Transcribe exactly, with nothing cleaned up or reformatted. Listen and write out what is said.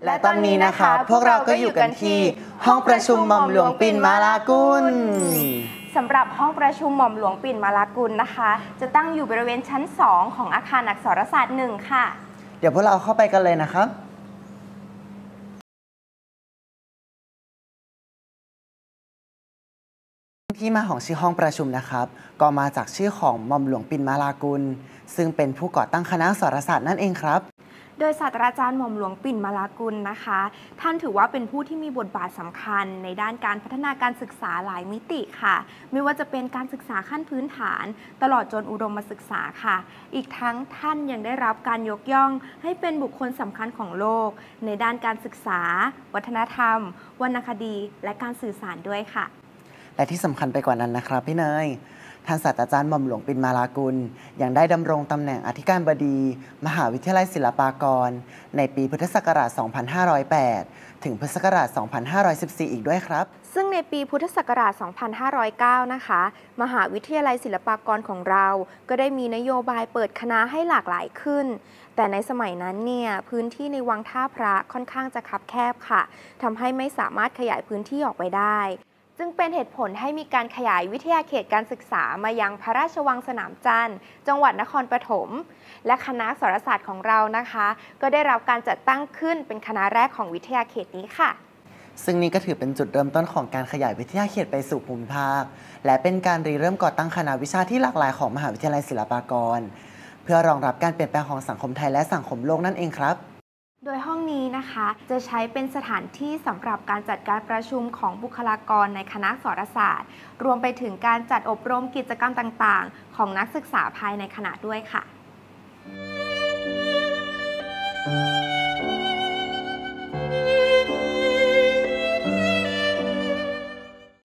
และตอนนี้นะคะพวกเราก็อยู่กันที่ห้องประชุมหม่อมหลวงปิ่นมาลากุลสำหรับห้องประชุมหม่อมหลวงปิ่นมาลากุลนะคะจะตั้งอยู่บริเวณชั้นสองของอาคารอักษรศาสตร์หนึ่งค่ะเดี๋ยวพวกเราเข้าไปกันเลยนะครับที่มาของชื่อห้องประชุมนะครับก็มาจากชื่อของหม่อมหลวงปิ่นมาลากุลซึ่งเป็นผู้ก่อตั้งคณะอักษรศาสตร์นั่นเองครับโดยศาสตราจารย์หม่อมหลวงปิ่นมาลากุลนะคะท่านถือว่าเป็นผู้ที่มีบทบาทสำคัญในด้านการพัฒนาการศึกษาหลายมิติค่ะไม่ว่าจะเป็นการศึกษาขั้นพื้นฐานตลอดจนอุดมศึกษาค่ะอีกทั้งท่านยังได้รับการยกย่องให้เป็นบุคคลสำคัญของโลกในด้านการศึกษาวัฒนธรรมวรรณคดีและการสื่อสารด้วยค่ะและที่สำคัญไปกว่านั้นนะครับพี่เนยท่านศาสตราจารย์หม่อมหลวงปิ่นมาลากุลยังได้ดำรงตำแหน่งอธิการบดีมหาวิทยาลัยศิลปากรในปีพุทธศักราช สองพันห้าร้อยแปด ถึงพุทธศักราช สองพันห้าร้อยสิบสี่ อีกด้วยครับซึ่งในปีพุทธศักราช สองพันห้าร้อยเก้า นะคะมหาวิทยาลัยศิลปากรของเราก็ได้มีนโยบายเปิดคณะให้หลากหลายขึ้นแต่ในสมัยนั้นเนี่ยพื้นที่ในวังท่าพระค่อนข้างจะคับแคบค่ะทำให้ไม่สามารถขยายพื้นที่ออกไปได้จึงเป็นเหตุผลให้มีการขยายวิทยาเขตการศึกษามายังพระราชวังสนามจันทร์จังหวัดนครปฐมและคณะอักษรศาสตร์ของเรานะคะก็ได้รับการจัดตั้งขึ้นเป็นคณะแรกของวิทยาเขตนี้ค่ะซึ่งนี้ก็ถือเป็นจุดเริ่มต้นของการขยายวิทยาเขตไปสู่ภูมิภาคและเป็นการริเริ่มก่อตั้งคณะวิชาที่หลากหลายของมหาวิทยาลัยศิลปากรเพื่อรองรับการเปลี่ยนแปลงของสังคมไทยและสังคมโลกนั่นเองครับโดยห้องนี้นะคะจะใช้เป็นสถานที่สำหรับการจัดการประชุมของบุคลากรในคณะอักษรศาสตร์รวมไปถึงการจัดอบรมกิจกรรมต่างๆของนักศึกษาภายในคณะด้วยค่ะ